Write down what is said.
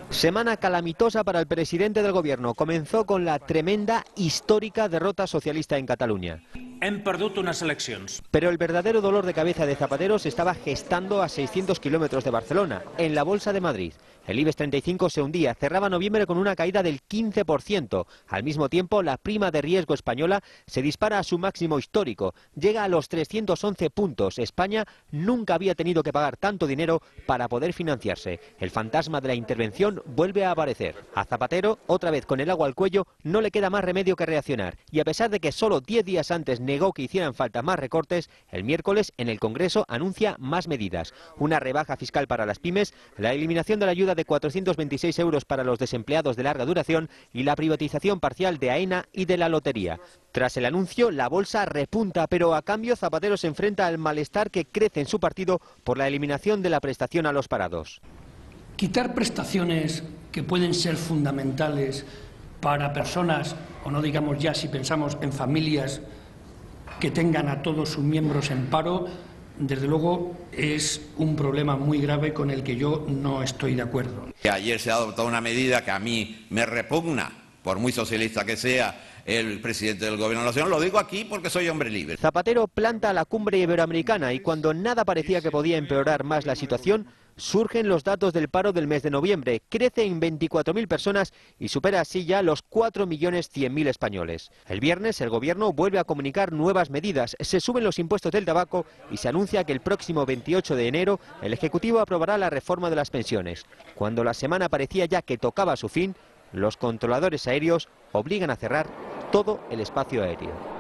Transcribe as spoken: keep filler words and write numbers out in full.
Semana calamitosa para el presidente del gobierno. Comenzó con la tremenda, histórica derrota socialista en Cataluña. Hem perdut unes eleccions. Pero el verdadero dolor de cabeza de Zapatero se estaba gestando a seiscientos kilómetros de Barcelona, en la Bolsa de Madrid. El IBEX treinta y cinco se hundía, cerraba noviembre con una caída del quince por ciento. Al mismo tiempo, la prima de riesgo española se dispara a su máximo histórico. Llega a los trescientos once puntos. España nunca había tenido que pagar tanto dinero para poder financiarse. El fantasma de la intervención vuelve a aparecer. A Zapatero, otra vez con el agua al cuello, no le queda más remedio que reaccionar. Y a pesar de que solo diez días antes negó que hicieran falta más recortes, el miércoles en el Congreso anuncia más medidas. Una rebaja fiscal para las pymes, la eliminación de la ayuda de cuatrocientos veintiséis euros para los desempleados de larga duración y la privatización parcial de AENA y de la lotería. Tras el anuncio, la bolsa repunta, pero a cambio Zapatero se enfrenta al malestar que crece en su partido por la eliminación de la prestación a los parados. Quitar prestaciones que pueden ser fundamentales para personas, o no digamos ya si pensamos en familias que tengan a todos sus miembros en paro, desde luego es un problema muy grave con el que yo no estoy de acuerdo. Ayer se ha adoptado una medida que a mí me repugna, por muy socialista que sea el presidente del Gobierno de la Nación. Lo digo aquí porque soy hombre libre. Zapatero planta la cumbre iberoamericana y cuando nada parecía que podía empeorar más la situación, surgen los datos del paro del mes de noviembre. Crece en veinticuatro mil personas y supera así ya los cuatro millones cien mil españoles. El viernes el gobierno vuelve a comunicar nuevas medidas. Se suben los impuestos del tabaco y se anuncia que el próximo veintiocho de enero el Ejecutivo aprobará la reforma de las pensiones. Cuando la semana parecía ya que tocaba su fin, los controladores aéreos obligan a cerrar todo el espacio aéreo.